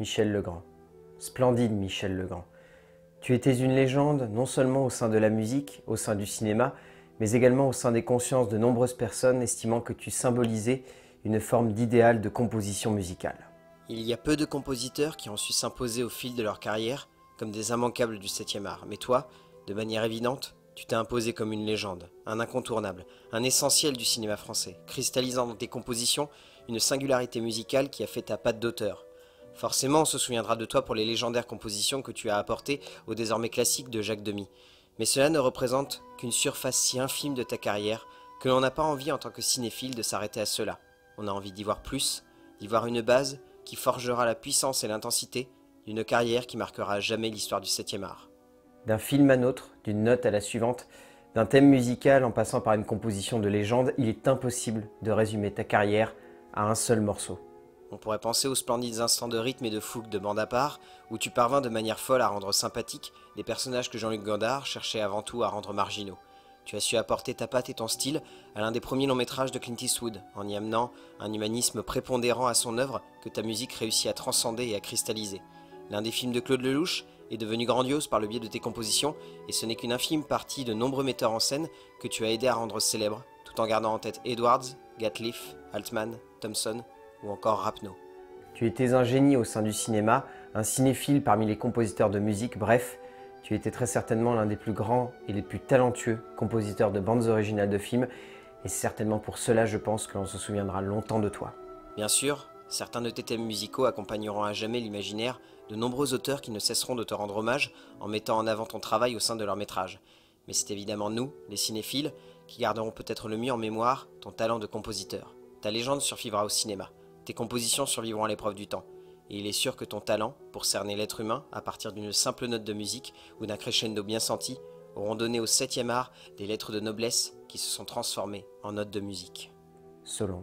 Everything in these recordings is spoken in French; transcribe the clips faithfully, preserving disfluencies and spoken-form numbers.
Michel Legrand. Splendide Michel Legrand. Tu étais une légende non seulement au sein de la musique, au sein du cinéma, mais également au sein des consciences de nombreuses personnes estimant que tu symbolisais une forme d'idéal de composition musicale. Il y a peu de compositeurs qui ont su s'imposer au fil de leur carrière comme des immanquables du septième art, mais toi, de manière évidente, tu t'es imposé comme une légende, un incontournable, un essentiel du cinéma français, cristallisant dans tes compositions une singularité musicale qui a fait ta patte d'auteur. Forcément, on se souviendra de toi pour les légendaires compositions que tu as apportées au désormais classique de Jacques Demy. Mais cela ne représente qu'une surface si infime de ta carrière que l'on n'a pas envie en tant que cinéphile de s'arrêter à cela. On a envie d'y voir plus, d'y voir une base qui forgera la puissance et l'intensité d'une carrière qui marquera à jamais l'histoire du septième art. D'un film à l'autre, d'une note à la suivante, d'un thème musical en passant par une composition de légende, il est impossible de résumer ta carrière à un seul morceau. On pourrait penser aux splendides instants de rythme et de fougue de Bande à part, où tu parvins de manière folle à rendre sympathiques des personnages que Jean-Luc Godard cherchait avant tout à rendre marginaux. Tu as su apporter ta patte et ton style à l'un des premiers longs métrages de Clint Eastwood, en y amenant un humanisme prépondérant à son œuvre que ta musique réussit à transcender et à cristalliser. L'un des films de Claude Lelouch est devenu grandiose par le biais de tes compositions, et ce n'est qu'une infime partie de nombreux metteurs en scène que tu as aidé à rendre célèbres, tout en gardant en tête Edwards, Gatliff, Altman, Thompson ou encore Rapneau. Tu étais un génie au sein du cinéma, un cinéphile parmi les compositeurs de musique, bref, tu étais très certainement l'un des plus grands et les plus talentueux compositeurs de bandes originales de films, et c'est certainement pour cela, je pense, que l'on se souviendra longtemps de toi. Bien sûr, certains de tes thèmes musicaux accompagneront à jamais l'imaginaire de nombreux auteurs qui ne cesseront de te rendre hommage en mettant en avant ton travail au sein de leur métrage. Mais c'est évidemment nous, les cinéphiles, qui garderons peut-être le mieux en mémoire ton talent de compositeur. Ta légende survivra au cinéma. Tes compositions survivront à l'épreuve du temps. Et il est sûr que ton talent, pour cerner l'être humain à partir d'une simple note de musique ou d'un crescendo bien senti, auront donné au septième art des lettres de noblesse qui se sont transformées en notes de musique. So long,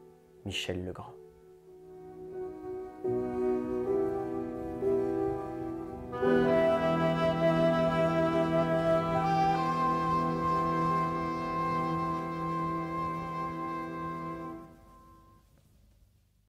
Michel Legrand. Thank you.